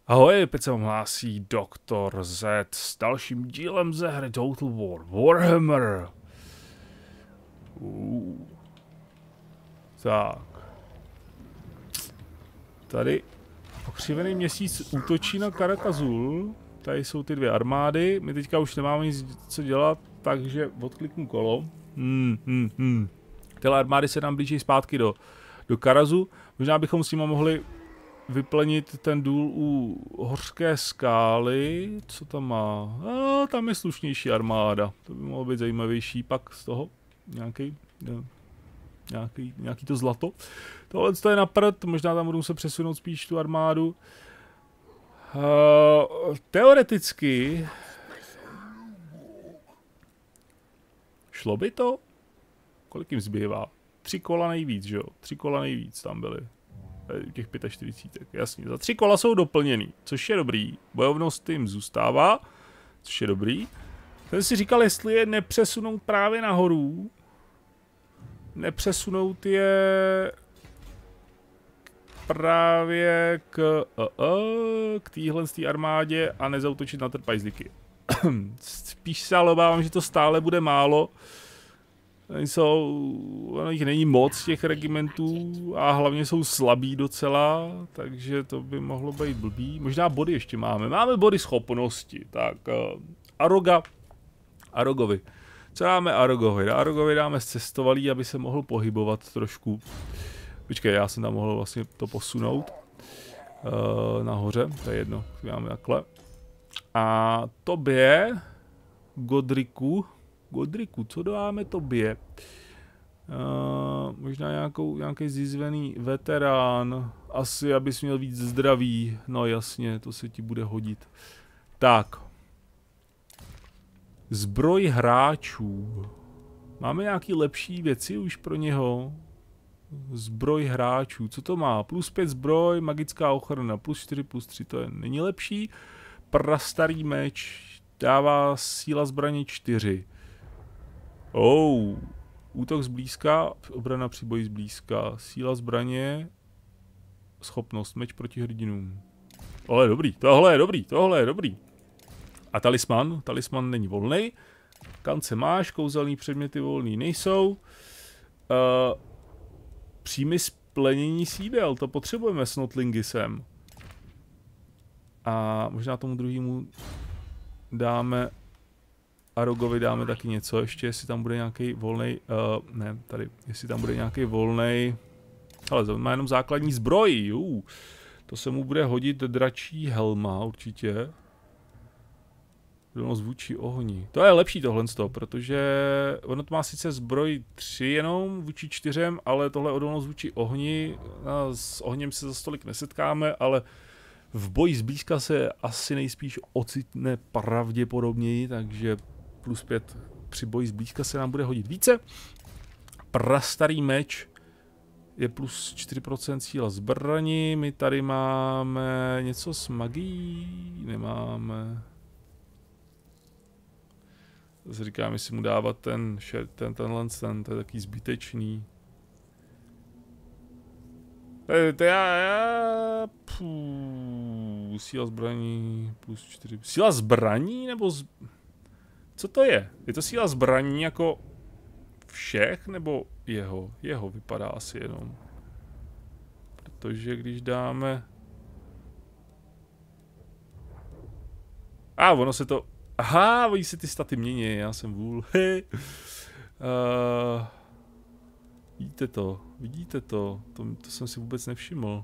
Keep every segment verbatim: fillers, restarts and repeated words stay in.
Ahoj, opět se vám hlásí doktor Z s dalším dílem ze hry Total War Warhammer. Uh. Tak. Tady pokřivený měsíc útočí na Karak-Azul. Tady jsou ty dvě armády. My teďka už nemáme nic co dělat, takže odkliknu kolo. Hmm, hmm, hmm. Tyhle armády se nám blíží zpátky do, do Karazu. Možná bychom s nimi mohli vyplnit ten důl u hořké skály. Co tam má? A, tam je slušnější armáda. To by mohlo být zajímavější. Pak z toho nějaký, ne, nějaký, nějaký to zlato. Tohle to je na prd. Možná tam budu se přesunout spíš tu armádu. Uh, teoreticky šlo by to? Kolik jim zbývá? Tři kola nejvíc, že jo? Tři kola nejvíc tam byly. Těch čtyřicet pět, jasně. Za tři kola jsou doplněný, což je dobrý. Bojovnost jim zůstává, což je dobrý. Jsem si říkal, jestli je nepřesunout právě nahoru. Nepřesunout je právě k, uh, uh, k téhle armádě a nezautočit na trpajzlíky. Spíš se ale obávám, že to stále bude málo. Jsou, ono jich není moc těch regimentů a hlavně jsou slabí docela, takže to by mohlo být blbý. Možná body ještě máme. Máme body schopnosti, tak uh, Aroga, Arogovi. Co dáme Arogovi? Arogovi dáme zcestovalý, aby se mohl pohybovat trošku. Počkej, já jsem tam mohl vlastně to posunout uh, nahoře, to je jedno, dáme takhle. A tobě, Godriku, Godriku, co dáme tobě? Uh, možná nějakou, nějaký zizvený veterán. Asi, abys měl víc zdraví. No jasně, to se ti bude hodit. Tak. Zbroj hráčů. Máme nějaký lepší věci už pro něho? Zbroj hráčů. Co to má? Plus pět zbroj, magická ochrana. Plus čtyři, plus tři. To je, není lepší. Prastarý meč. Dává síla zbraně čtyři. Oh, útok zblízka, obrana při boji zblízka, síla zbraně, schopnost, meč proti hrdinům. Tohle je dobrý, tohle je dobrý, tohle je dobrý. A talisman, talisman není volný. Kance máš, kouzelný předměty volný nejsou. Uh, příjmy splenění sídel, to potřebujeme s Notlingisem. A možná tomu druhému dáme... Arogovi dáme taky něco, ještě jestli tam bude nějaký volnej, uh, ne, tady, jestli tam bude nějaký volnej, ale má jenom základní zbroj, uh, to se mu bude hodit dračí helma určitě. Odolnost vůči ohni, to je lepší tohle, protože ono to má sice zbroj tři jenom vůči čtyřem, ale tohle odolnost vůči ohni, a s ohněm se za stolik nesetkáme, ale v boji zblízka se asi nejspíš ocitne pravděpodobněji, takže plus pět při boji zblízka se nám bude hodit více. Prastarý meč je plus čtyři procenta síla zbraní. My tady máme něco s magií. Nemáme. Zase říkám, jestli mu dávat ten, ten, tenhle, ten, to je taky zbytečný. To je, to já, já, pů, síla zbraní plus čtyři. Síla zbraní nebo z... Co to je? Je to síla zbraní jako všech, nebo jeho? Jeho vypadá asi jenom. Protože když dáme... A ah, ono se to... Aha, oni se ty staty mění, já jsem vůl. uh, vidíte to, vidíte to, to, to jsem si vůbec nevšiml.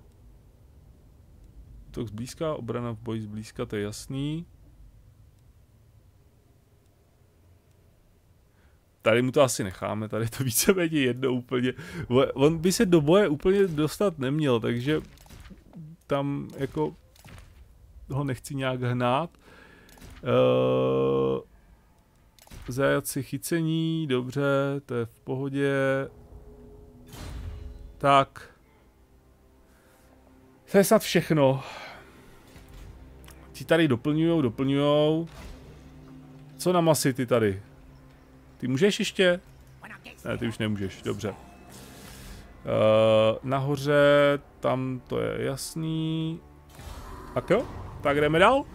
Útok zblízka, obrana v boji zblízka, to je jasný. Tady mu to asi necháme, tady to víceméně jedno úplně. On by se do boje úplně dostat neměl, takže tam jako ho nechci nějak hnát. Uh, Zajaci chycení, dobře, to je v pohodě. Tak. To je snad všechno. Ti tady doplňujou, doplňujou. Co na masy ty tady? Ty můžeš ještě? Ne, ty už nemůžeš, dobře. Uh, nahoře, tam to je jasný. Tak jo? Tak jdeme dál.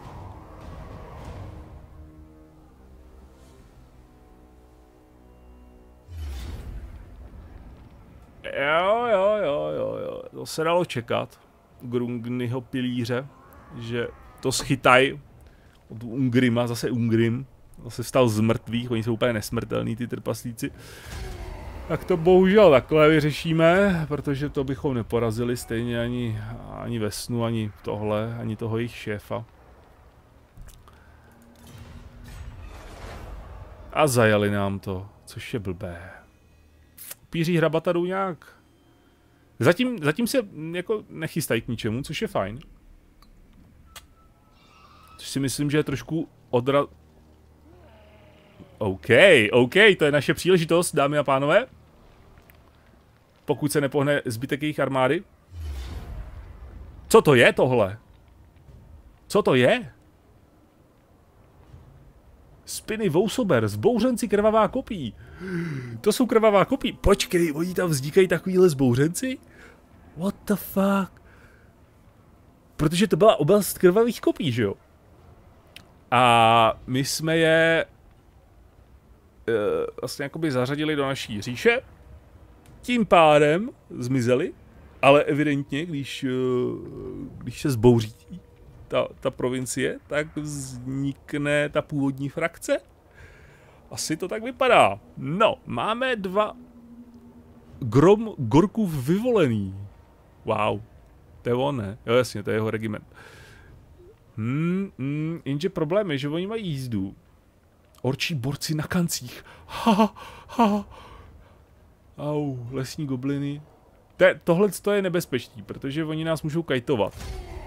Jo, jo, jo, jo, jo. To se dalo čekat. Grungnyho pilíře, že to schytaj od Ungrima, zase Ungrim. Zase vstal z mrtvých, oni jsou úplně nesmrtelní, ty trpaslíci. Tak to bohužel takhle vyřešíme, protože to bychom neporazili stejně ani, ani ve snu, ani tohle, ani toho jejich šéfa. A zajali nám to, což je blbé. Píří hrabata jdou nějak... Zatím, zatím se jako nechystají k ničemu, což je fajn. Což si myslím, že je trošku odra... OK, OK, to je naše příležitost, dámy a pánové. Pokud se nepohne zbytek jejich armády. Co to je tohle? Co to je? Spiny Vousober, zbouřenci krvavá kopí. To jsou krvavá kopí. Počkej, oni tam vzdíkají takovýhle zbouřenci? What the fuck? Protože to byla oblast krvavých kopí, že jo? A my jsme je uh, vlastně jakoby zařadili do naší říše. Tím pádem zmizeli, ale evidentně, když, uh, když se zbouří ta, ta provincie, tak vznikne ta původní frakce. Asi to tak vypadá. No, máme dva Grom Gorkův vyvolený. Wow. To je on, ne? Jo, jasně, to je jeho regiment. Hmm, hmm, jenže problém je, že oni mají jízdu. Orčí borci na kancích. Ha, ha. Au, lesní gobliny. Tohle je nebezpečný, protože oni nás můžou kajtovat.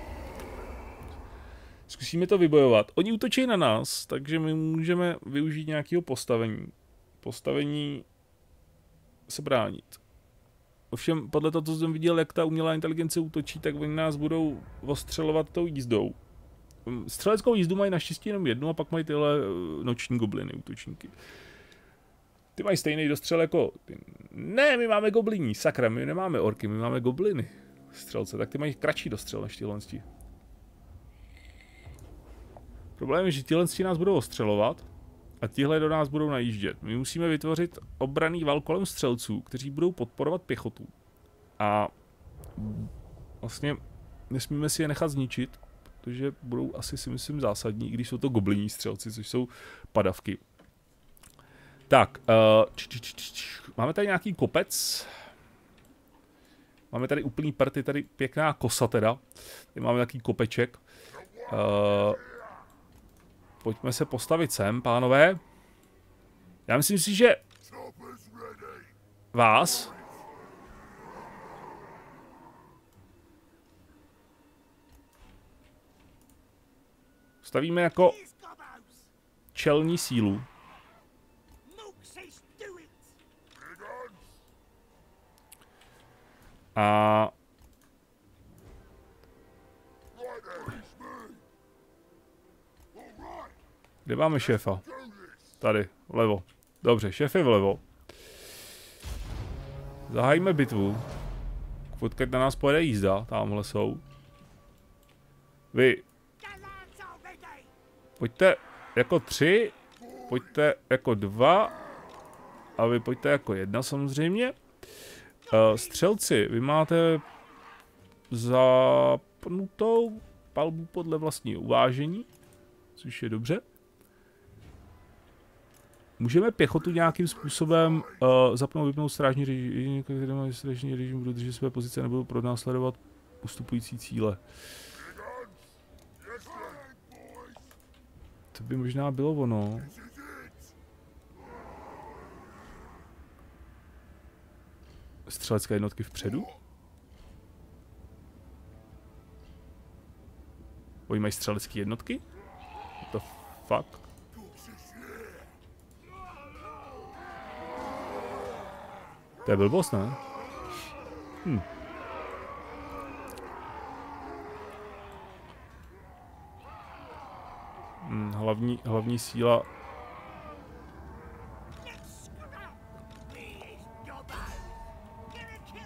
Zkusíme to vybojovat. Oni útočí na nás, takže my můžeme využít nějakého postavení. Postavení se bránit. Ovšem, podle toho, co jsem viděl, jak ta umělá inteligence útočí, tak oni nás budou ostřelovat tou jízdou. Střeleckou jízdu mají naštěstí jenom jednu a pak mají tyhle noční gobliny, útočníky. Ty mají stejný dostřel jako... Ne, my máme gobliní, sakra, my nemáme orky, my máme gobliny. Střelce, tak ty mají kratší dostřel než tyhle. Problém je, že tyhle nás budou ostřelovat a tihle do nás budou najíždět. My musíme vytvořit obranný val kolem střelců, kteří budou podporovat pěchotu. A vlastně nesmíme si je nechat zničit, protože budou asi si myslím zásadní, i když jsou to gobliní střelci, což jsou padavky. Tak, uh, č, č, č, č, máme tady nějaký kopec. Máme tady úplný prd, je tady pěkná kosa teda. Tady máme nějaký kopeček. Uh, pojďme se postavit sem, pánové. Já myslím si, že vás stavíme jako čelní sílu. A kde máme šéfa? Tady, vlevo. Dobře, šéf je vlevo. Zahájíme bitvu. Odkud na nás pojede jízda, tamhle jsou. Vy pojďte jako tři, pojďte jako dva a vy pojďte jako jedna samozřejmě. Uh, střelci, vy máte zapnutou palbu podle vlastního uvážení, což je dobře. Můžeme pěchotu nějakým způsobem uh, zapnout, vypnout strážní režim, který má strážní režim, budou držet své pozice, nebudou pronásledovat ustupující cíle. To by možná bylo ono. Střelecké jednotky vpředu? Oni mají střelecké jednotky? What the fuck? To je blbost, ne? Hm. Hm, hlavní, hlavní síla...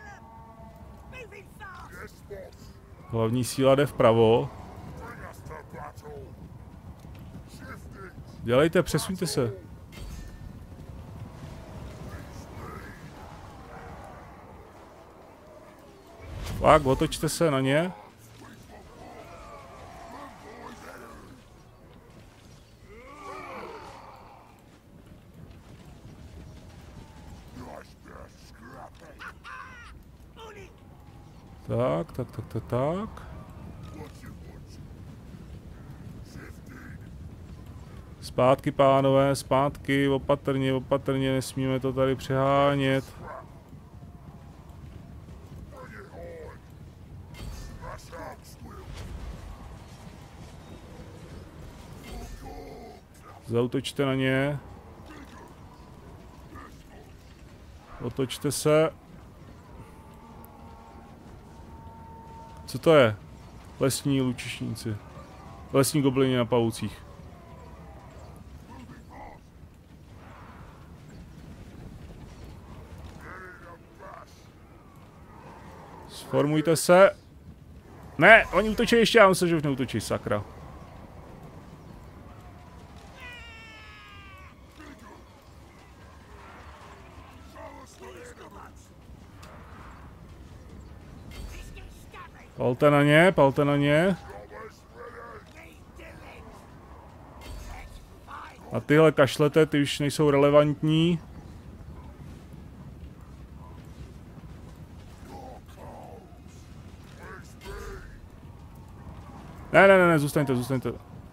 Hlavní síla jde vpravo. Dělejte, přesuňte se. Tak, otočte se na ně. Tak, tak, tak, tak, tak. Zpátky, pánové, zpátky, opatrně, opatrně, nesmíme to tady přehánět. Zaútočte na ně. Otočte se. Co to je? Lesní lučišníci. Lesní goblini na pavoucích. Sformujte se. Ne, oni útočí ještě, já myslím, že už neútočí, sakra. Palte na ně, palte na ně. A tyhle kašlete, ty už nejsou relevantní. Ne, ne, ne, ne, zůstaňte, zůstaňte.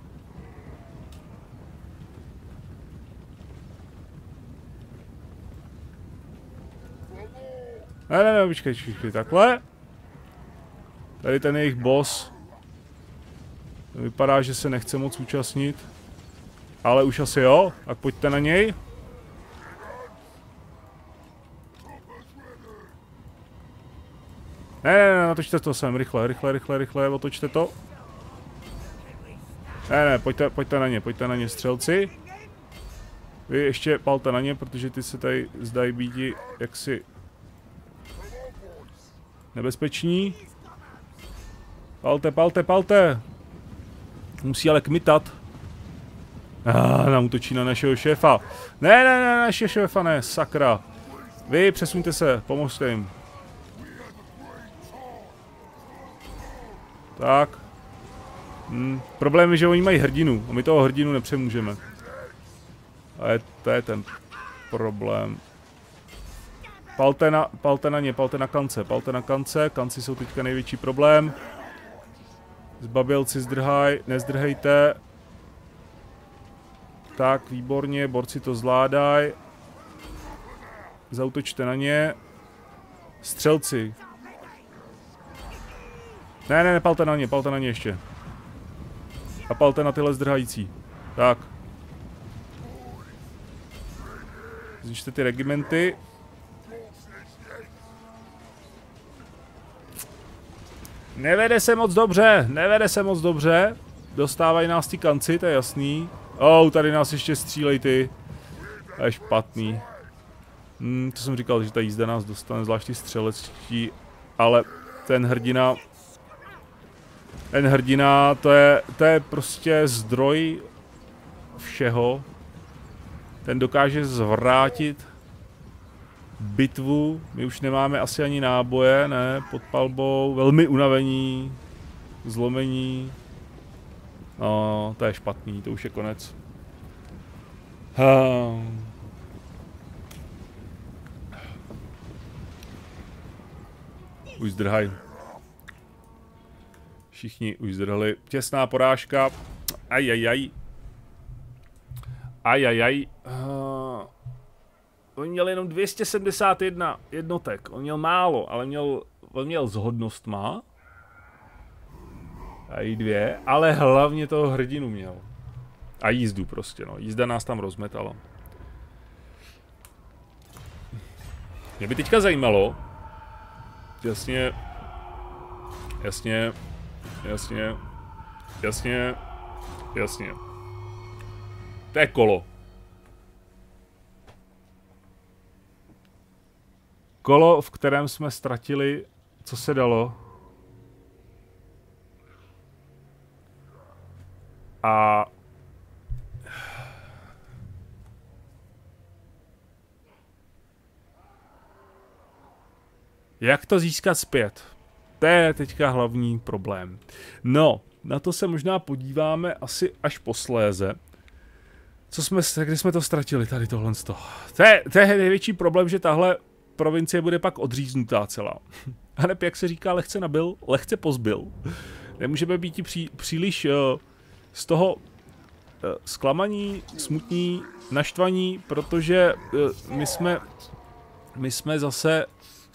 Ne, ne, ne, počkej, počkej, takhle. Tady ten jejich boss. Vypadá, že se nechce moc účastnit. Ale už asi jo, tak pojďte na něj. Ne, ne, ne, natočte to sem, rychle, rychle, rychle, rychle, otočte to. Ne, ne, pojďte, pojďte na ně, pojďte na ně, střelci. Vy ještě palte na ně, protože ty se tady zdají být jaksi nebezpeční. Palte, palte, palte. Musí ale kmitat. Ah, nám útočí na našeho šéfa. Ne, ne, ne, našeho šéfa ne, sakra. Vy přesuňte se, pomozte jim. Tak. Hmm. Problém je, že oni mají hrdinu a my toho hrdinu nepřemůžeme. A je, to je ten problém. Palte na, palte na ně, palte na kance, palte na kance. Kanci jsou teďka největší problém. Zbabělci zdrhaj, nezdrhejte. Tak, výborně, borci to zvládají. Zaútočte na ně. Střelci. Ne, ne, ne, palte na ně, palte na ně ještě. A palte na tyhle zdrhající. Tak. Zničte ty regimenty. Nevede se moc dobře, nevede se moc dobře. Dostávají nás ty kanci, to je jasný. Oh, tady nás ještě střílej ty. To je špatný. Hmm, to jsem říkal, že ta jízda nás dostane, zvlášť ty střelectí. Ale ten hrdina... Ten hrdina, to je, to je prostě zdroj všeho. Ten dokáže zvrátit bitvu. My už nemáme asi ani náboje, ne, pod palbou. Velmi unavení, zlomení. No, to je špatný, to už je konec. Hmm. Už zdrhaj. Všichni už zdrhli. Těsná porážka. Ajajaj. Ajajaj. Uh, on měl jenom dvě stě sedmdesát jedna jednotek. On měl málo, ale měl, on měl zhodnost má. A i dvě, ale hlavně toho hrdinu měl. A jízdu prostě, no. Jízda nás tam rozmetala. Mě by teďka zajímalo. Jasně. Jasně. Jasně. Jasně. Jasně. To je kolo. Kolo, v kterém jsme ztratili, co se dalo. A Jak to získat zpět? To je teďka hlavní problém. No, na to se možná podíváme asi až posléze. Co jsme, kde jsme to ztratili, tady tohle z toho. To je, to je největší problém, že tahle provincie bude pak odříznutá celá. A neb, jak se říká, lehce nabil, lehce pozbil. Nemůžeme být pří, příliš uh, z toho uh, zklamaní, smutní, naštvaní, protože uh, my jsme, my jsme zase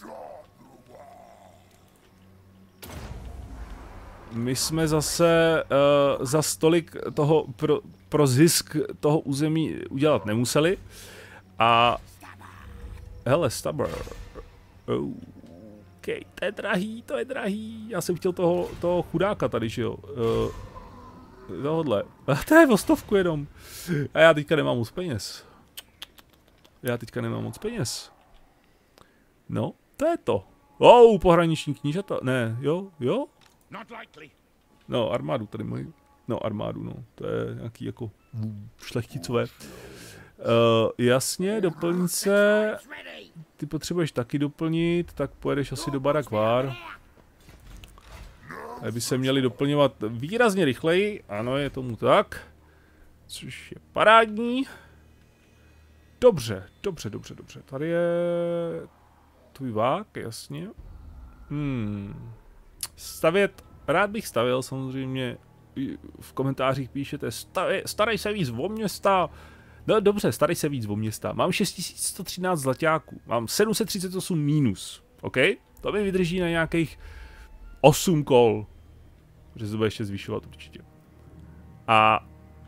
My jsme zase uh, za stolik toho pro, pro zisk toho území udělat nemuseli. A hele, Stubber. Oh. Okay, to je drahý, to je drahý. Já jsem chtěl toho, toho chudáka tady, že jo. Uh, tohodle. A to je o stovku jenom. A já teďka nemám moc peněz. Já teďka nemám moc peněz. No, to je to. Oh, pohraniční knížata. Ne, jo, jo. No, armádu tady mají. No, armádu, no. To je nějaký jako šlechticové. Uh, jasně, doplňce. Ty potřebuješ taky doplnit, tak pojedeš asi do Barak Vár. Tady by se měli doplňovat výrazně rychleji. Ano, je tomu tak. Což je parádní. Dobře, dobře, dobře, dobře. Tady je tvůj vák, jasně. Hmm. Stavět, rád bych stavěl, samozřejmě v komentářích píšete, starej, starej se víc o města. No dobře, starej se víc o města. Mám šest tisíc sto třináct zlaťáků, mám sedm set třicet osm mínus, OK? To mi vydrží na nějakých osm kol, že se to bude ještě zvyšovat určitě. A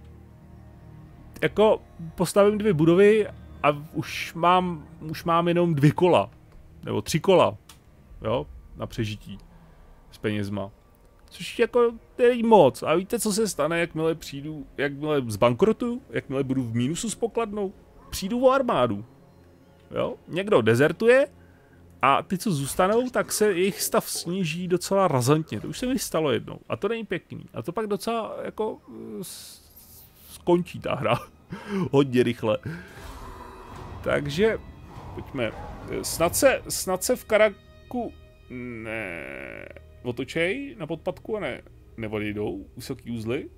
jako postavím dvě budovy a už mám, už mám jenom dvě kola, nebo tři kola, jo, na přežití. S penězma. Což jako není moc. A víte, co se stane, jakmile přijdu, jakmile zbankrotuju, jakmile budu v mínusu s pokladnou? Přijdu o armádu. Jo? Někdo dezertuje a ty, co zůstanou, tak se jejich stav sníží docela razantně. To už se mi stalo jednou. A to není pěkný. A to pak docela jako skončí ta hra. Hodně rychle. Takže pojďme. Snad se, snad se v Karaku ne... otočej na podpadku a ne, neodejdou vysoký uzly.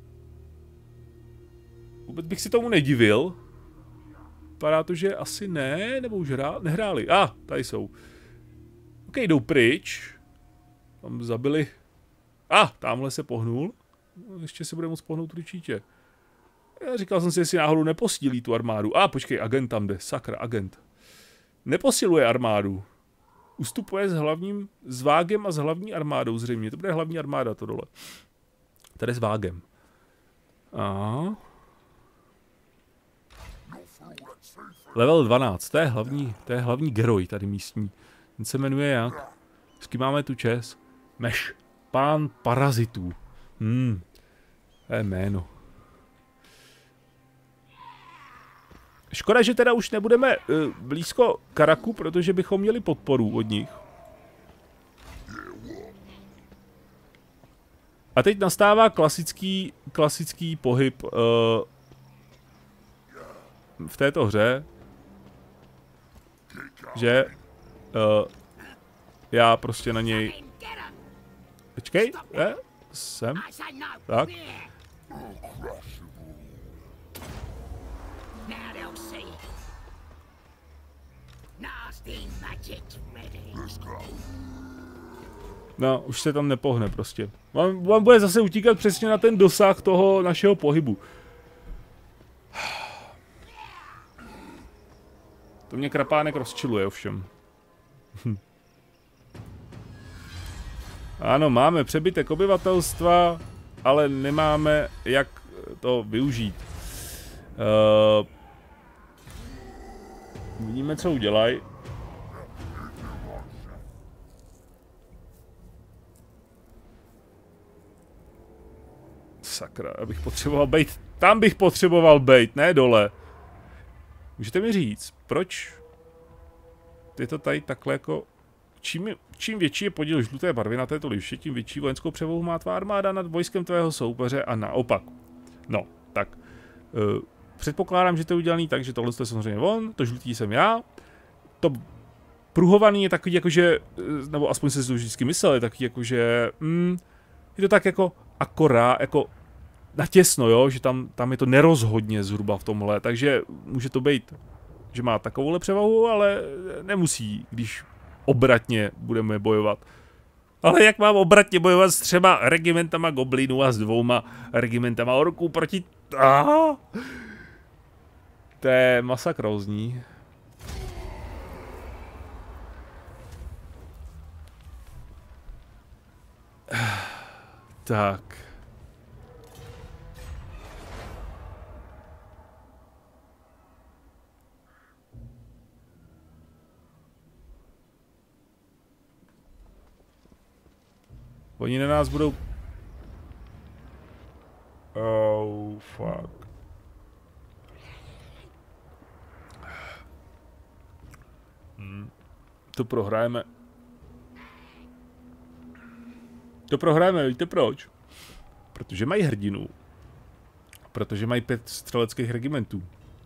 Vůbec bych si tomu nedivil. Vypadá to, že asi ne, nebo už hrá, nehráli. A, ah, tady jsou. OK, jdou pryč. Tam zabili. A, ah, tamhle se pohnul. Ještě se bude moct pohnout určitě. Já říkal jsem si, jestli náhodou neposílí tu armádu. A, ah, počkej, agent tam jde. Sakra, agent. Neposiluje armádu. Ustupuje s hlavním, s vágem a s hlavní armádou zřejmě. To bude hlavní armáda to dole. Tady s vágem. A. Level dvanáct, to je hlavní, to je hlavní geroj tady místní. Ten se jmenuje jak? S kým máme tu čest? Meš. Pán parazitů. Hmm. To je jméno. Škoda, že teda už nebudeme uh, blízko Karaku, protože bychom měli podporu od nich. A teď nastává klasický, klasický pohyb uh, v této hře, že uh, já prostě na něj... Počkej, je? Sem. Tak. No, už se tam nepohne prostě. On, on bude zase utíkat přesně na ten dosah toho našeho pohybu. To mě krapánek rozčiluje ovšem. Ano, máme přebytek obyvatelstva, ale nemáme jak to využít. Uh, vidíme, co udělají. Sakra, já bych potřeboval bejt. Tam bych potřeboval bejt, ne dole. Můžete mi říct, proč je to tady takhle jako... Čím, čím větší je podíl žluté barvy na této liště, tím větší vojenskou převahu má tvá armáda nad vojskem tvého soupeře a naopak. No, tak. Uh, předpokládám, že to je udělaný tak, že tohle je samozřejmě on, to žlutý jsem já. To pruhovaný je takový jako, že, nebo aspoň se to vždycky myslel, je takový jako, že mm, je to tak jako akorát, jako natěsno, jo, že tam, tam je to nerozhodně zhruba v tomhle, takže může to být, že má takovouhle převahu, ale nemusí, když obratně budeme bojovat. Ale jak mám obratně bojovat s třema regimentama goblinů a s dvouma regimentama orků proti... Aha! To je masakrózní. Tak. Oni na nás budou... Oh, fuck. Hmm. To prohrajeme. To prohrajeme, víte proč? Protože mají hrdinu. Protože mají pět střeleckých regimentů.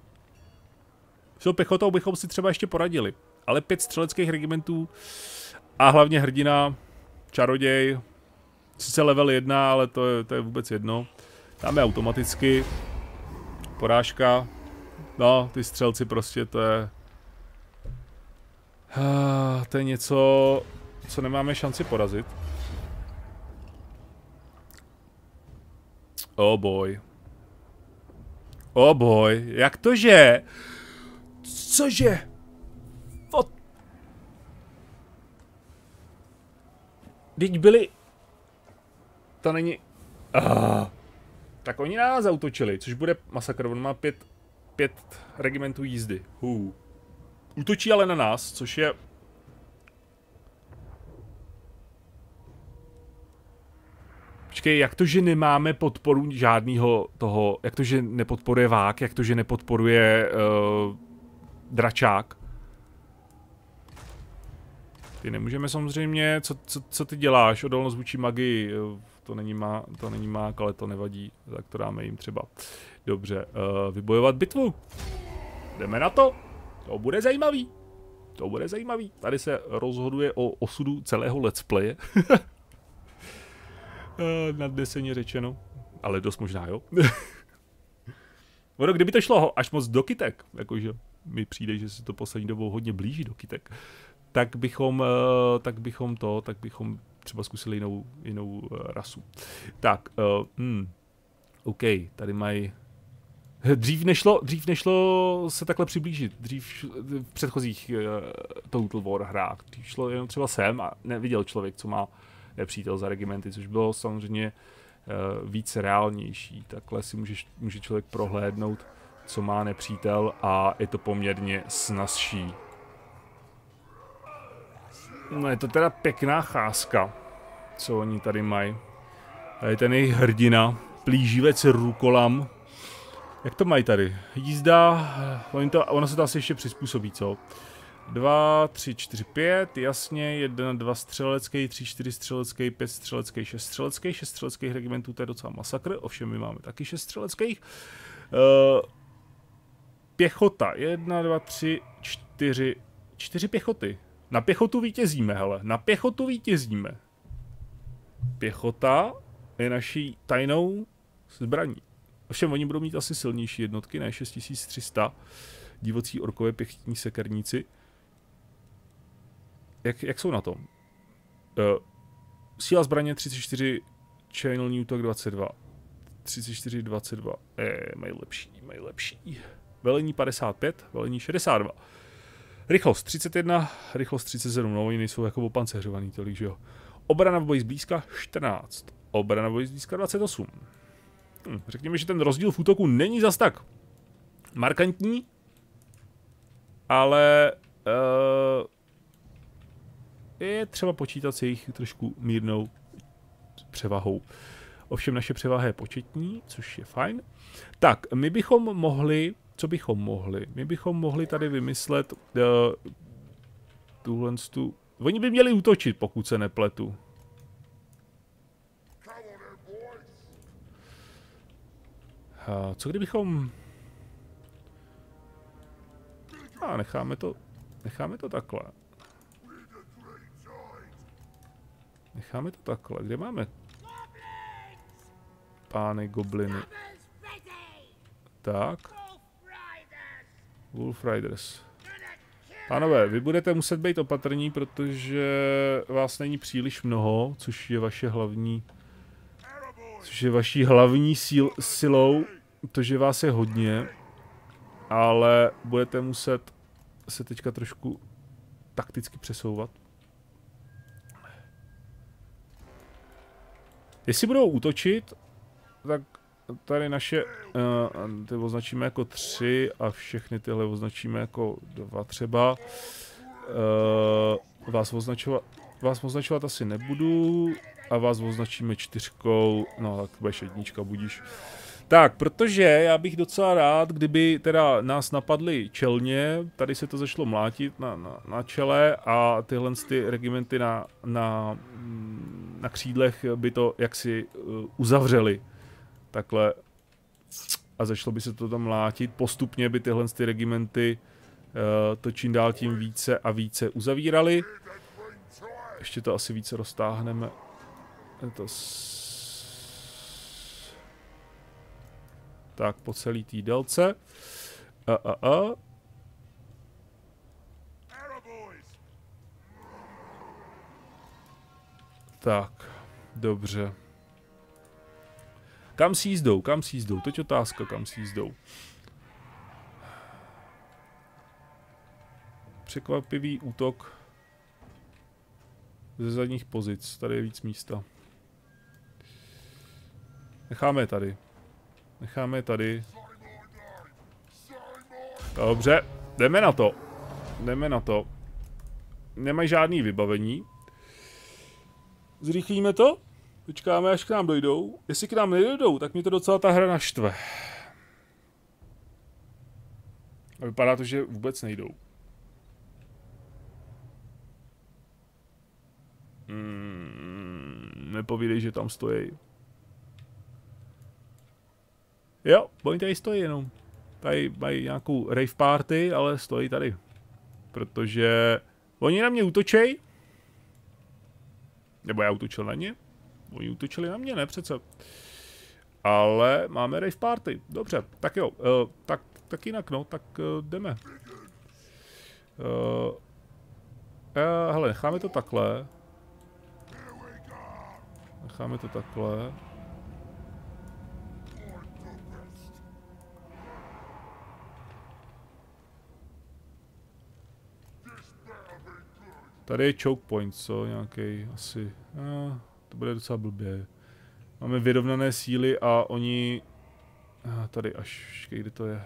S tou pěchotou bychom si třeba ještě poradili. Ale pět střeleckých regimentů a hlavně hrdina, čaroděj, sice level jedna, ale to je, to je vůbec jedno. Dáme automaticky. Porážka. No, ty střelci prostě, to je... To je něco, co nemáme šanci porazit. Oh boy. Oh boy, jak to že? Cože? What? Teď byli... To není... Ah. Tak oni na nás zautočili, což bude masakr. On má pět, pět regimentů jízdy. Hů. Útočí ale na nás, což je... Počkej, jak to, že nemáme podporu žádného toho... Jak to, že nepodporuje vák, jak to, že nepodporuje uh, dračák. Ty nemůžeme samozřejmě... Co, co, co ty děláš? Odolnost vůči magii. To není, má, to není mák, ale to nevadí. Tak to dáme jim třeba. Dobře, uh, vybojovat bitvu. Jdeme na to. To bude zajímavý. To bude zajímavý. Tady se rozhoduje o osudu celého let's playe. Nadneseně řečeno. Ale dost možná, jo. Ono, kdyby to šlo až moc do kytek, jakože mi přijde, že se to poslední dobou hodně blíží do kytek, tak bychom, tak bychom to, tak bychom třeba zkusili jinou, jinou rasu. Tak, uh, hmm. OK, tady mají... Dřív nešlo, dřív nešlo se takhle přiblížit, dřív v předchozích uh, Total War hrách, dřív šlo jenom třeba sem a neviděl člověk, co má nepřítel za regimenty, což bylo samozřejmě uh, víc reálnější. Takhle si můžeš, může člověk prohlédnout, co má nepřítel a je to poměrně snazší. No je to teda pěkná cházka, co oni tady mají. Tady ten jejich hrdina, plíživec Rukolam. Jak to mají tady? Jízda, ono, to, ono se to asi ještě přizpůsobí, co? Dva, tři, čtyři, pět, jasně, jeden, dva střelecký, tři, čtyři střelecký, pět střelecký, šest střelecký, šest střeleckých regimentů, to je docela masakr, ovšem my máme taky šest střeleckých. Uh, pěchota, jedna, dva, tři, čtyři, čtyři pěchoty. Na pěchotu vítězíme, hele, na pěchotu vítězíme. Pěchota je naší tajnou zbraní. Ovšem oni budou mít asi silnější jednotky, ne šest tisíc tři sta. Divocí orkové pěchotní sekerníci. Jak, jak jsou na tom? Uh, síla zbraně třicet čtyři, channel útok dvacet dva. třicet čtyři, dvacet dva. Eh, mají lepší, mají lepší. Velení padesát pět, velení šedesát dva. Rychlost třicet jedna, rychlost třicet sedm, no oni nejsou jako opanceřovaný tolik, že jo. Obrana v boji zblízka čtrnáct, obrana v boji zblízka dvacet osm. Hm, řekněme, že ten rozdíl v útoku není zas tak markantní, ale uh, je třeba počítat s jejich trošku mírnou převahou. Ovšem naše převaha je početní, což je fajn. Tak, my bychom mohli, co bychom mohli? My bychom mohli tady vymyslet uh, tuhle tu... Oni by měli útočit, pokud se nepletu. Uh, co kdybychom... A necháme to, necháme to takhle. Necháme to takhle. Kde máme pány gobliny? Tak. Wolf Riders. Pánové, vy budete muset být opatrní, protože vás není příliš mnoho, což je vaše hlavní, což je vaší hlavní síl, silou, to, že vás je hodně, ale budete muset se teďka trošku takticky přesouvat. Jestli budou útočit, tak tady naše, uh, ty označíme jako tři a všechny tyhle označíme jako dva třeba. Uh, vás označovat, vás označovat asi nebudu a vás označíme čtyřkou, no tak budeš jednička, budíš. Tak, protože já bych docela rád, kdyby teda nás napadly čelně, tady se to začalo mlátit na, na, na čele a tyhle ty regimenty na, na, na křídlech by to jaksi uh, uzavřely. Takhle a začalo by se to tam mlátit. Postupně by tyhle ty regimenty uh, to čím dál tím více a více uzavíraly. Ještě to asi více roztáhneme. Je to s... Tak po celý té délce. A, a, a. Tak, dobře. Kam si jízdou, kam si jízdou, teď otázka, kam si jízdou. Překvapivý útok ze zadních pozic, tady je víc místa. Necháme je tady. Necháme je tady. Dobře, jdeme na to. Jdeme na to. Nemají žádný vybavení. Zrychlíme to. Počkáme, až k nám dojdou. Jestli k nám nedojdou, tak mě to docela ta hra naštve. A vypadá to, že vůbec nejdou. Hmm, nepovídej, že tam stojí. Jo, oni tady stojí jenom. Tady mají nějakou rave party, ale stojí tady. Protože oni na mě útočej. Nebo já útočil na ně. Oni útočili na mě, ne přece. Ale máme rave party. Dobře, tak jo. Uh, tak, tak jinak, no, tak uh, jdeme. Uh, uh, hele, necháme to takhle. Necháme to takhle. Tady je choke point, co? Nějaký asi. Ah, to bude docela blbě. Máme vyrovnané síly a oni... Ah, tady až, kde to je?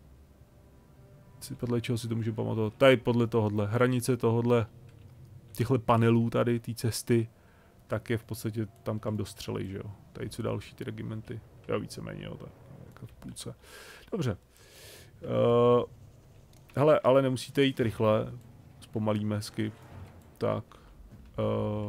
Podle čeho si to můžu pamatovat? Tady podle tohohle. Hranice tohohle. Těchhle panelů tady, té cesty. Tak je v podstatě tam, kam dostřelej, že jo? Tady co další ty regimenty. Jo, víceméně, jo, tak jako v půlce. Dobře. Uh, hele, ale nemusíte jít rychle. Zpomalíme hezky. Tak. Uh,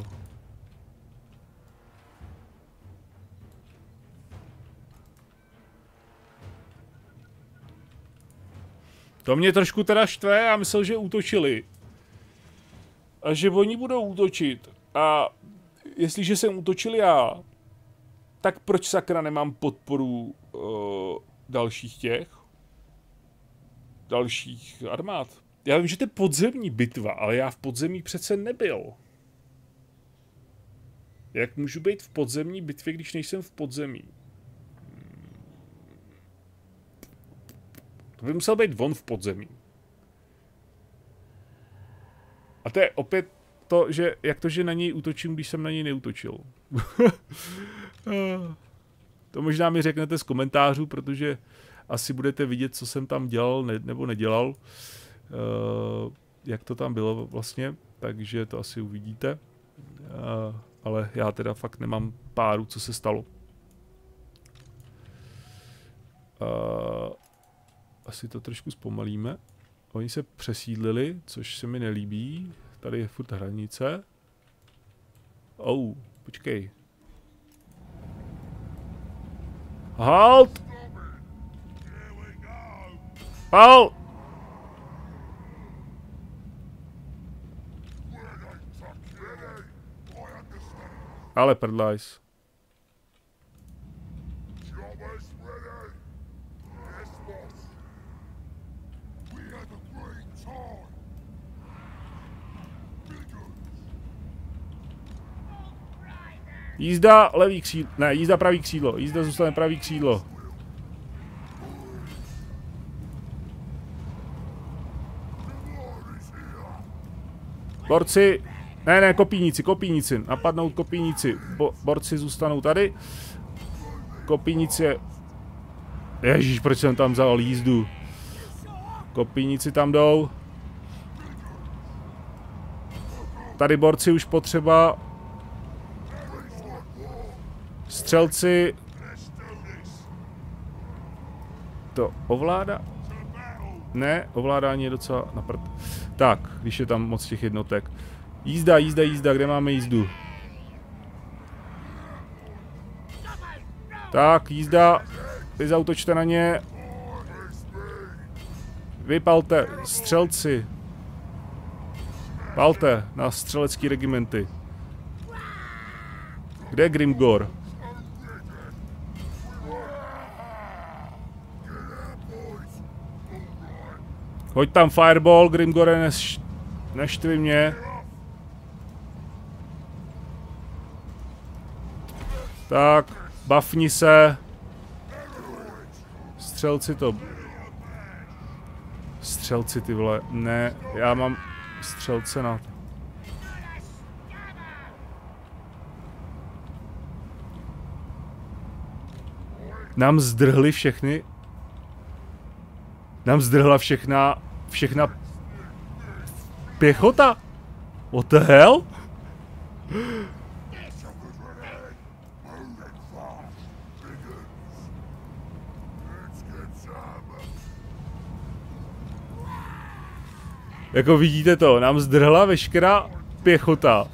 to mě trošku teda štve, já myslel, že útočili. A že oni budou útočit. A jestliže jsem útočil já, tak proč sakra nemám podporu uh, dalších těch? Dalších armád? Já vím, že to je podzemní bitva, ale já v podzemí přece nebyl. Jak můžu být v podzemní bitvě, když nejsem v podzemí? To by musel být on v podzemí. A to je opět to, že jak to, že na něj útočím, když jsem na něj neútočil. To možná mi řeknete z komentářů, protože asi budete vidět, co jsem tam dělal ne, nebo nedělal. Uh, jak to tam bylo vlastně, takže to asi uvidíte. Uh, ale já teda fakt nemám páru, co se stalo. Uh, asi to trošku zpomalíme. Oni se přesídlili, což se mi nelíbí. Tady je furt hranice. Oh, počkej. Halt! Halt! Ale prdlajs. Jízda levý křídlo, ne, jízda pravý křídlo, jízda zůstane pravý křídlo. Borci, ne, ne, kopíníci, kopíníci, napadnout kopíníci, Bo, borci zůstanou tady. Kopíníci je... Ježíš, proč jsem tam vzal jízdu? Kopíníci tam jdou. Tady borci už potřeba. Střelci. To ovládá? Ne, ovládání je docela na prd. Tak, když je tam moc těch jednotek. Jízda, jízda, jízda, kde máme jízdu? Tak, jízda. Vy zautočte na ně. Vypalte, střelci. Palte na střelecký regimenty. Kde je Grimgor? Hoď tam fireball, Grimgore, neš, neštvi mě. Tak, buffni se. Střelci to... Střelci, ty vole, ne, já mám střelce na to. Nám zdrhli všechny. Nám zdrhla všechna, všechna pěchota. What the hell? Jako vidíte to, nám zdrhla veškerá pěchota.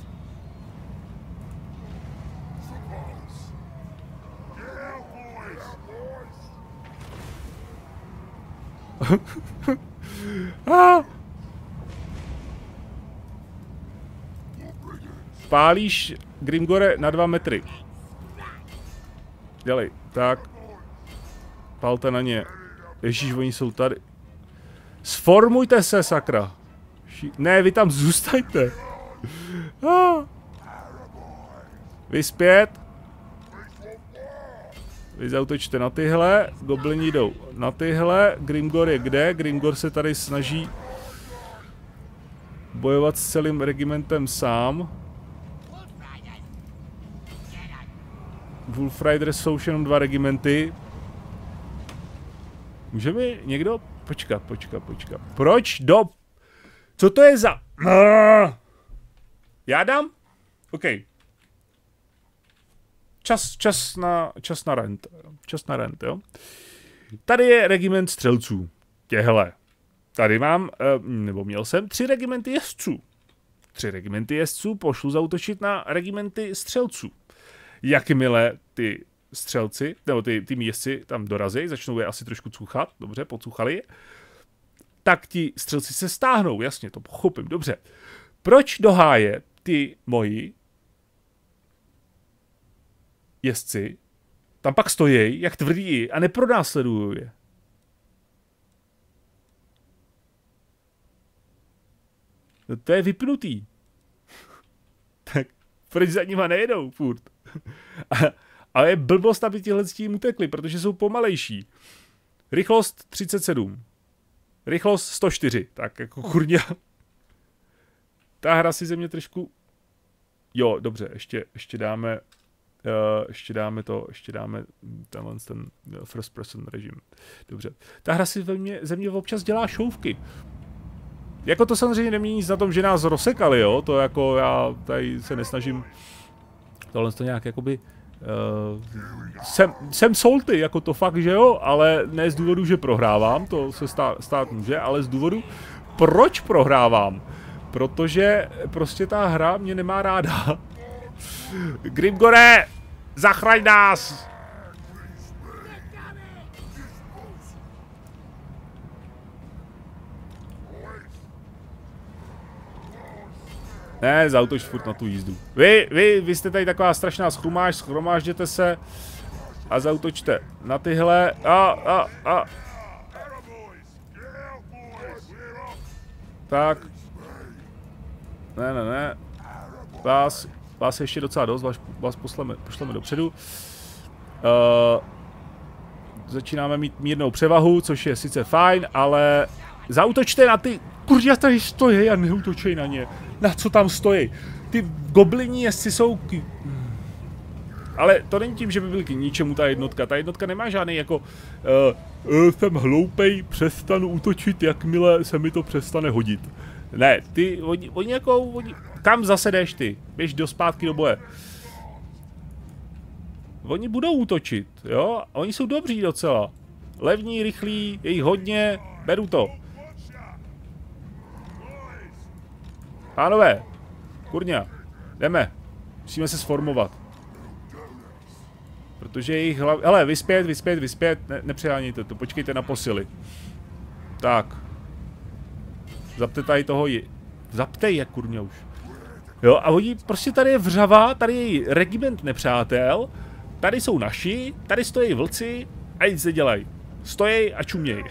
ah. Pálíš, Grimgore, na dva metry. Dělej, tak. Palte na ně. Ježíš, oni jsou tady. Sformujte se, sakra. Ne, vy tam zůstajte. Ah. Vy zpět. Vy zautočte na tyhle. Goblini jdou na tyhle. Grimgor je kde? Grimgor se tady snaží bojovat s celým regimentem sám. Wolfriders jsou už jenom dva regimenty. Může mi někdo... Počkat, počkat, počkat. Proč do... Co to je za... Já dám? OK. Čas, čas na, čas na rent. Čas na rent, jo. Tady je regiment střelců. Těhle. Tady mám, nebo měl jsem, tři regimenty jezdců. Tři regimenty jezdců pošlu zaútočit na regimenty střelců. Jakmile ty střelci, nebo ty, ty jezdci tam dorazí, začnou je asi trošku cuchat, dobře, pocuchali je, tak ti střelci se stáhnou, jasně, to pochopím, dobře. Proč do háje ty moji jezdci tam pak stojí, jak tvrdí, a nepronásledují je? No to je vypnutý. Tak proč za nima nejedou furt? a, ale je blbost, aby tihle s tím utekli, protože jsou pomalejší. Rychlost třicet sedm. Rychlost sto čtyři. Tak jako kurňa. Ta hra si ze mě trošku... Jo, dobře, ještě, ještě dáme... Uh, ještě dáme to, ještě dáme tenhle ten first person režim. Dobře. Ta hra si ve mě, ze mě občas dělá šouvky. Jako to samozřejmě nemění nic na tom, že nás rozsekali, jo, to jako já tady se nesnažím tohle to nějak jakoby uh, jsem, jsem salty, jako to fakt, že jo, ale ne z důvodu, že prohrávám, to se stát, stát může, ale z důvodu, proč prohrávám, protože prostě ta hra mě nemá ráda. Grimgore, zachraň nás! Ne, zautoč furt na tu jízdu. Vy, vy, vy jste tady taková strašná schrumáž, schromážděte se a zautočte na tyhle a, a, a. Tak. Ne, ne, ne. Vás, vás je ještě docela dost, vás, vás pošleme, pošleme dopředu. Uh, začínáme mít mírnou převahu, což je sice fajn, ale zautočte na ty, kurňa tady stojí a neútočej na ně. Na co tam stojí? Ty goblini jezdci jsou k... Ale to není tím, že by byly k ničemu ta jednotka. Ta jednotka nemá žádný jako uh, uh, jsem hloupej, přestanu útočit, jakmile se mi to přestane hodit. Ne, ty, oni, oni jako, oni, kam zase jdeš ty? Běž do zpátky do boje. Oni budou útočit, jo? Oni jsou dobří docela. Levní, rychlí, je jich hodně, beru to. Pánové, kurňa, jdeme. Musíme se sformovat. Protože jejich hlav... Hele, vyspět, vyspět, vyspět, ne, nepřehánějte to, počkejte na posily. Tak. Zapte tady toho je... Zaptej je, kurňa už. Jo, a oni, prostě tady je vřava, tady je regiment nepřátel, tady jsou naši, tady stojí vlci a nic nedělají. Stojí a čuměj.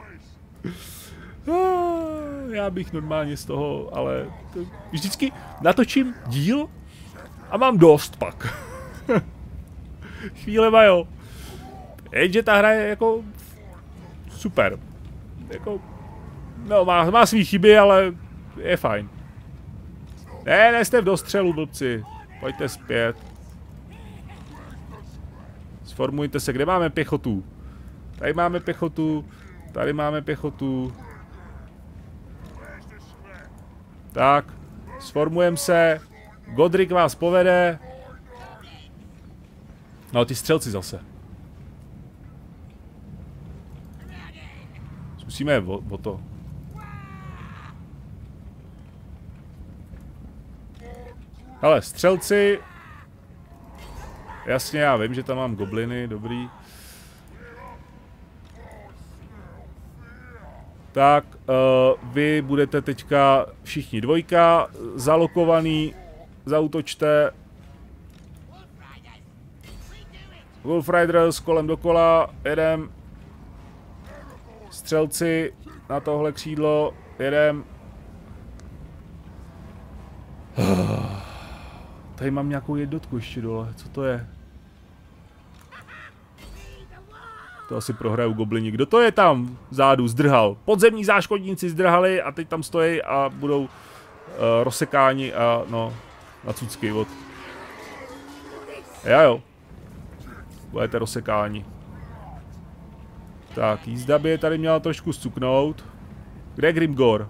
Já bych normálně z toho, ale to vždycky natočím díl a mám dost pak. Chvíle majo. Jenže ta hra je jako super. Jako, no má, má svý chyby, ale je fajn. Ne, nejste v dostřelu, blbci. Pojďte zpět. Sformujte se, kde máme pěchotu? Tady máme pěchotu, tady máme pěchotu. Tak, sformujeme se. Godric vás povede. No, ty střelci zase. Zkusíme o, o to. Hele, střelci. Jasně, já vím, že tam mám gobliny, dobrý. Tak, uh, vy budete teďka všichni dvojka, zalokovaný, zaútočte. Wolf Riders kolem dokola, jedem. Střelci na tohle křídlo, jedem. Tady mám nějakou jednotku ještě dole, co to je? To asi prohraju goblini. Kdo to je tam vzadu? Zdrhal. Podzemní záškodníci zdrhali a teď tam stojí a budou uh, rozsekáni a no, na cucky od. Já jo. Budete rozsekáni. Tak, jízda by je tady měla trošku zcuknout. Kde je Grimgor?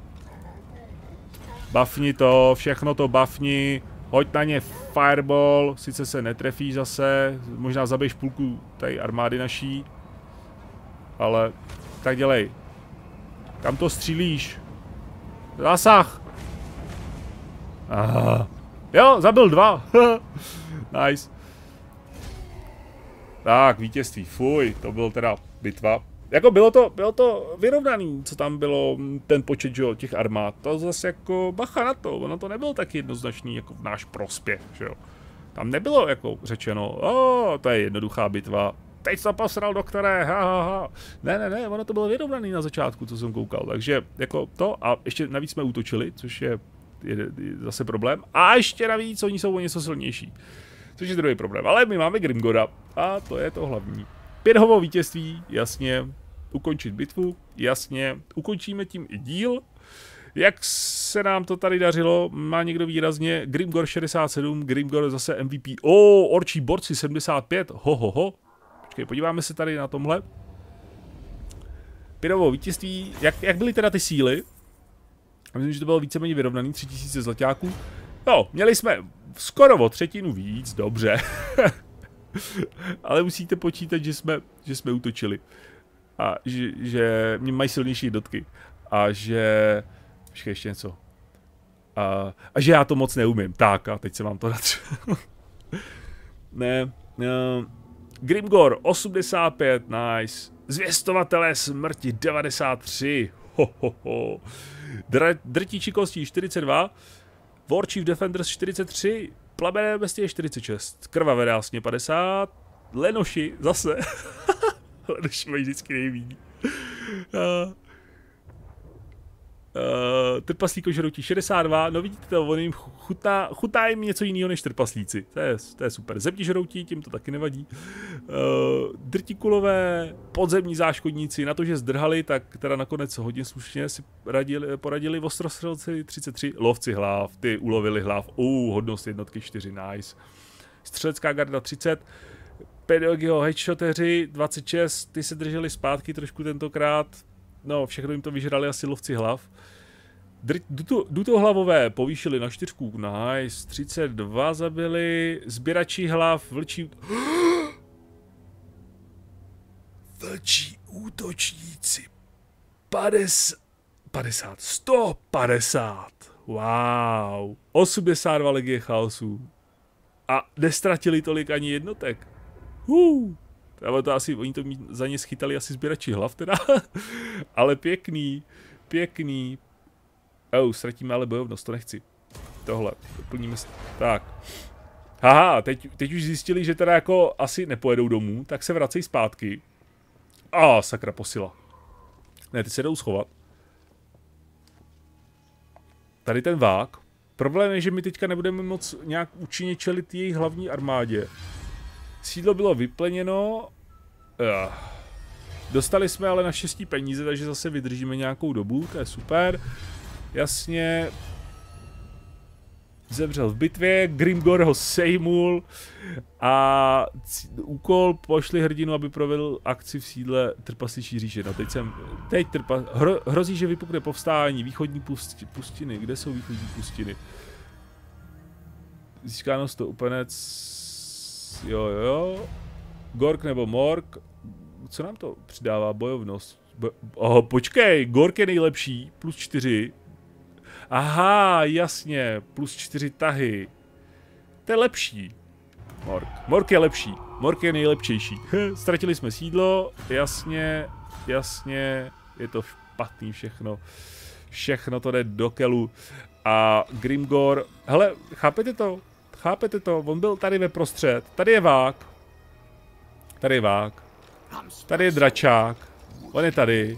Buffni to, všechno to buffni. Hoď na ně fireball, sice se netrefí zase, možná zabiješ půlku tady armády naší. Ale tak dělej. Kam to střílíš? Zásah! Aha. Jo, zabil dva. Nice. Tak, vítězství, fuj, to byl teda bitva. Jako bylo to, bylo to vyrovnaný, co tam bylo, ten počet, že jo, těch armád. To zase jako bacha na to, ono to nebylo tak jednoznačný jako v náš prospěch, že jo. Tam nebylo jako řečeno, o, to je jednoduchá bitva, teď to posral doktore, ha, ha, ha. Ne, ne, ne, ono to bylo vyrovnaný na začátku, co jsem koukal, takže jako to a ještě navíc jsme útočili, což je, je, je zase problém. A ještě navíc, oni jsou o něco silnější, což je druhý problém, ale my máme Grimgora a to je to hlavní. Pěthovo vítězství, jasně, ukončit bitvu, jasně, ukončíme tím i díl. Jak se nám to tady dařilo, má někdo výrazně, Grimgor šedesát sedm, Grimgor zase M V P, o, oh, orčí borci sedmdesát pět, ho, ho, ho. Počkej, podíváme se tady na tomhle. Pěthovo vítězství, jak, jak byly teda ty síly? Myslím, že to bylo víceméně vyrovnaný, tři tisíce zlaťáků. Jo, měli jsme skoro o třetinu víc, dobře. Ale musíte počítat, že jsme, že jsme útočili. A že, že mě mají silnější jednotky. A že... Počkej, ještě něco. A, a že já to moc neumím. Tak, a teď se vám to natřel. Ne. Uh, Grimgor osmdesát pět, nice. Zvěstovatelé smrti devadesát tři. Ho, ho, ho. Dr, drtíči kostí čtyřicet dva. Warchief Defenders čtyřicet tři, Plamené bestie čtyřicet šest, Krvavé rásně padesát, Lenoši zase. Lenoši mají vždycky nejvíc. Uh, Uh, trpaslíko žroutí šedesát dva, no vidíte to, on jim chutná, chutná jim něco jiného než trpaslíci, to je, to je super. Zemní žroutí, tím to taky nevadí. Uh, drtikulové, podzemní záškodníci, na to, že zdrhali, tak teda nakonec hodně slušně si radili, poradili. Ostrostřelci třicet tři, lovci hlav, ty ulovili hlav, uh, hodnost jednotky čtyři, nice. Střelecká garda třicet, Pedagogio headshoteři dvacet šest, ty se drželi zpátky trošku tentokrát. No, všechno jim to vyžrali asi lovci hlav. Dutohlavové povýšili na čtyřku, nice, třicet dva zabili, sběrači hlav, vlčí... Vlčí útočníci, padesát, padesát, sto padesát, wow, osmdesát dva legie chaosů a nestratili tolik ani jednotek. Uh. Ale to asi, oni to za ně schytali asi sběrači hlav teda, ale pěkný, pěkný. Oh, ztratíme ale bojovnost, to nechci. Tohle, doplníme si, tak. Haha, teď, teď už zjistili, že teda jako asi nepojedou domů, tak se vracejí zpátky. A ah, sakra posila. Ne, ty se jdou schovat. Tady ten vák. Problém je, že my teďka nebudeme moc nějak účinně čelit jejich hlavní armádě. Sídlo bylo vyplněno. Uh. Dostali jsme ale naštěstí peníze, takže zase vydržíme nějakou dobu, to je super. Jasně. Zemřel v bitvě, Grimgor ho sejmul a úkol pošli hrdinu, aby provedl akci v sídle trpasličí říše. No teď jsem, teď trpa, hro, hrozí, že vypukne povstání, východní pusti, pustiny, kde jsou východní pustiny? Získáno to upenec, jo jo, Gork nebo Mork, co nám to přidává, bojovnost? Bo, oh, počkej, Gork je nejlepší, plus čtyři. Aha, jasně, plus čtyři tahy. To je lepší. Mork. Mork je lepší. Mork je nejlepšejší. Ztratili jsme sídlo, jasně, jasně, je to špatný všechno. Všechno to jde do kelu. A Grimgor, hele, chápete to? Chápete to? On byl tady ve prostřed. Tady je vák. Tady je vák. Tady je dračák. On je tady.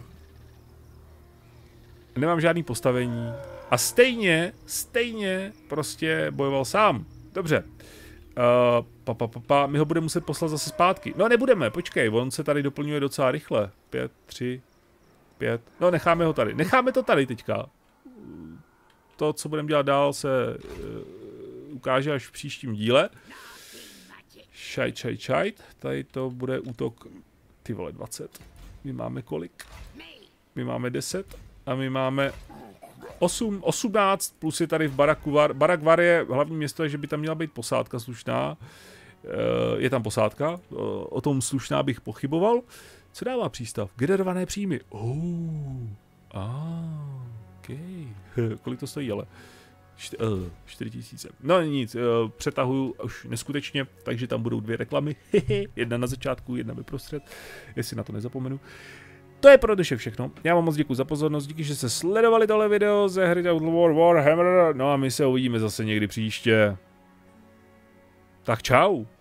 Nemám žádný postavení. A stejně, stejně prostě bojoval sám. Dobře. Uh, pa, pa, pa, pa. My ho budeme muset poslat zase zpátky. No nebudeme, počkej, on se tady doplňuje docela rychle. Pět, tři, pět. No necháme ho tady. Necháme to tady teďka. To, co budeme dělat dál, se uh, ukáže až v příštím díle. Šajt, šajt, šajt. Tady to bude útok, ty vole, dvacet. My máme kolik? My máme deset a my máme osm, osmnáct, plus je tady v Baraku Var. Barak Var je hlavní město, že by tam měla být posádka slušná. Je tam posádka, o tom slušná bych pochyboval. Co dává přístav? Generované příjmy. Oh, ah, okay. Kolik to stojí, ale? čtyři tisíce. No nic, přetahuju už neskutečně, takže tam budou dvě reklamy. Jedna na začátku, jedna ve prostřed, jestli na to nezapomenu. To je pro dnešek všechno. Já vám moc děkuji za pozornost, díky, že jste sledovali tohle video ze hry Total War Warhammer. No a my se uvidíme zase někdy příště. Tak čau.